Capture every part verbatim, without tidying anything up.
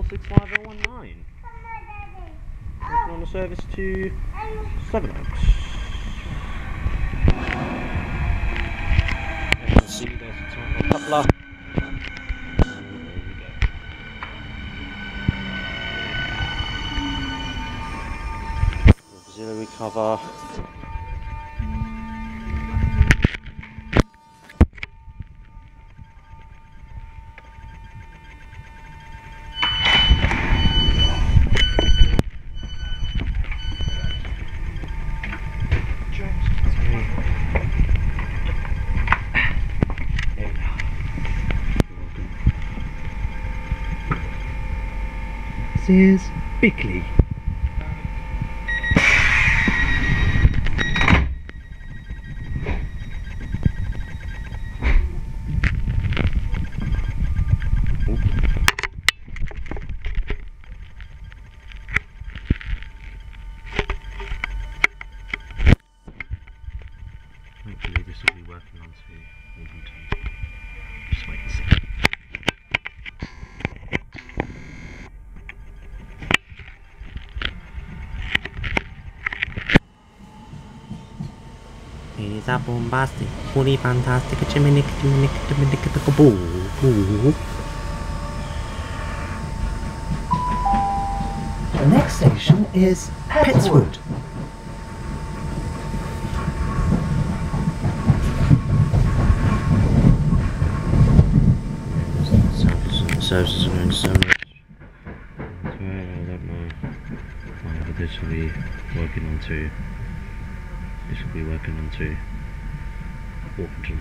six five oh one nine. Working on the service to Seven Oaks. As you can see, there's a tiny coupler. Auxiliary cover. This is Bickley. Hopefully this will be working onto Orpington. Just wait and see. It is a bombastic, fully fantastic, chimney, chimney, chimney, boo, boo. The next station is Petwood. Services are going so much. I don't know whether this will be working onto. This will be working onto Orpington.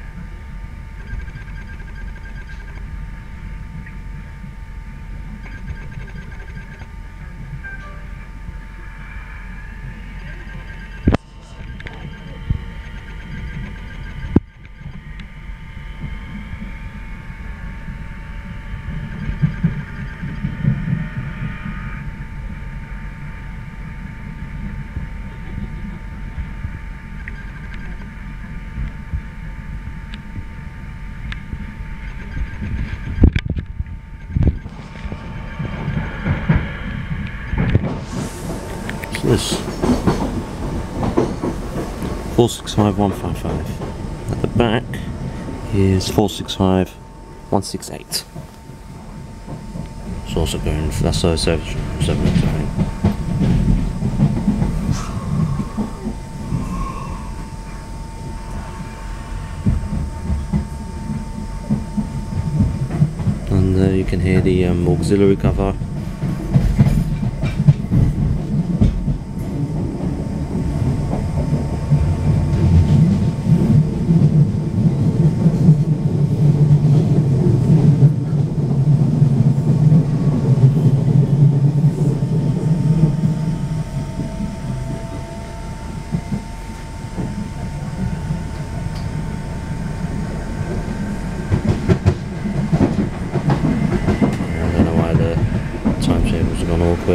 This four six five one five five. At the back is four six five one six eight. It's also going for that's a service seven I think. And uh, you can hear the um, auxiliary cover. Awkward.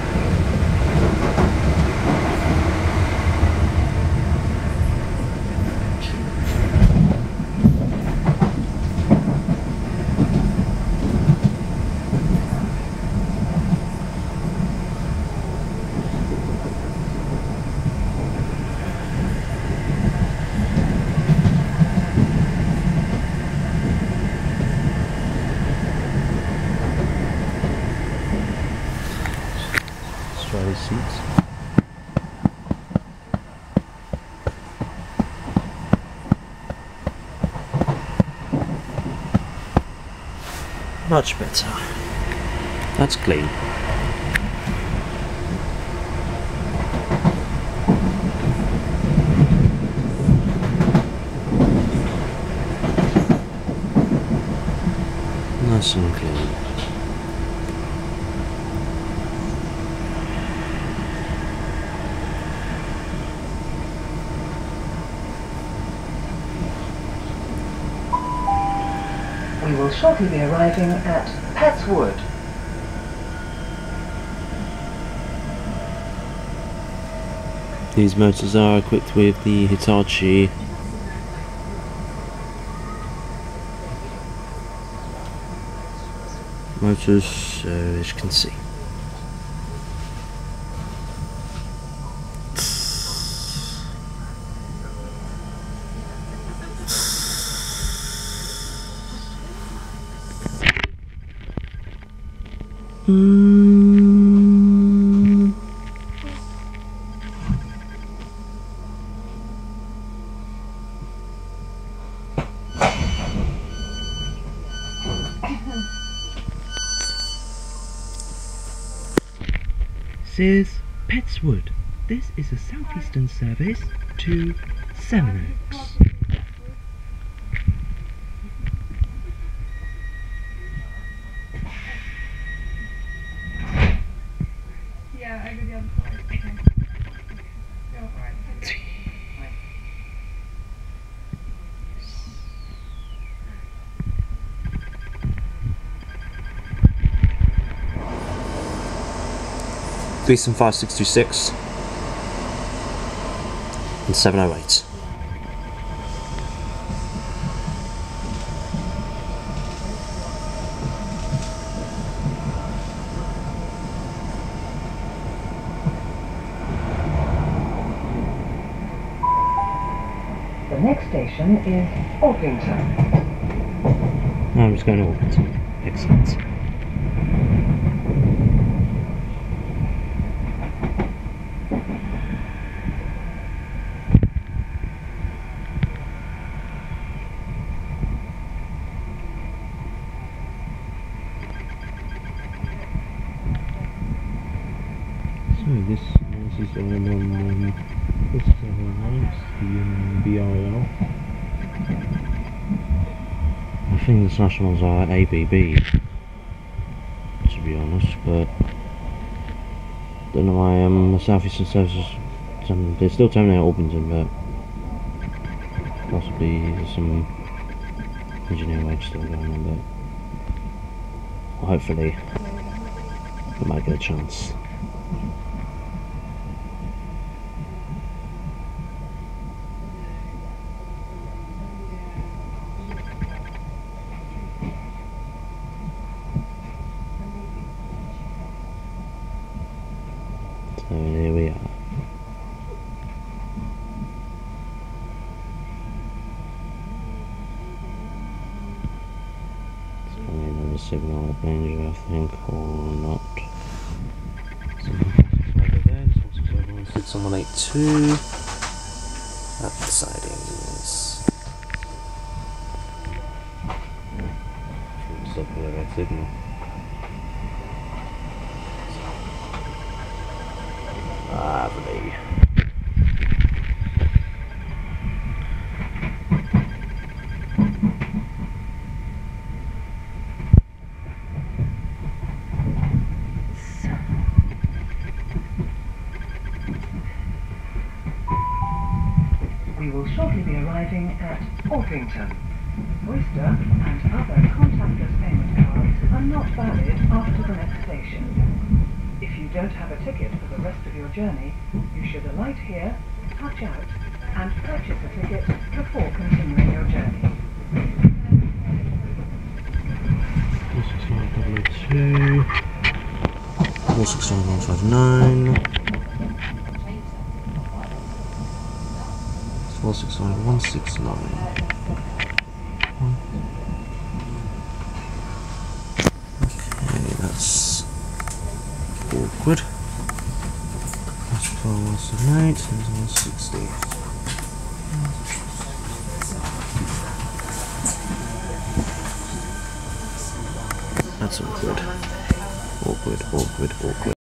Seats. Much better. That's clean. Nice and clean. We will shortly be arriving at Petwood. These motors are equipped with the Hitachi motors, so as you can see. Mm. Says Petswood. This is a southeastern service to Sevenoaks. Yeah, I go the other side. Okay. Go right. Right. Gleason five six two six and seven oh eight. The next station is Orpington. I'm just going to Orpington. Excellent. So this, this is the one on um, this is the one on the um, B R L. I think the nationals are A B B, to be honest, but don't know why um, the southeastern services, um, they're still terminating at Orpington, but possibly there's some engineer work still going on, but well, hopefully we might get a chance. So here we are. It's probably another signal at danger, I think, or not. Over there, six one eight two. At the sidings. Stop with that signal. Lovely. We will shortly be arriving at Orpington. Oyster and other contactless payment cards are not valid after the next station. If you don't have a ticket for the rest of your journey, you should alight here, touch out, and purchase a ticket before continuing your journey. four six nine double oh two, four six nine one five nine, four six nine one six nine. Okay, that's awkward. That's twelve one seven eight and one sixty. That's awkward. Awkward, awkward, awkward.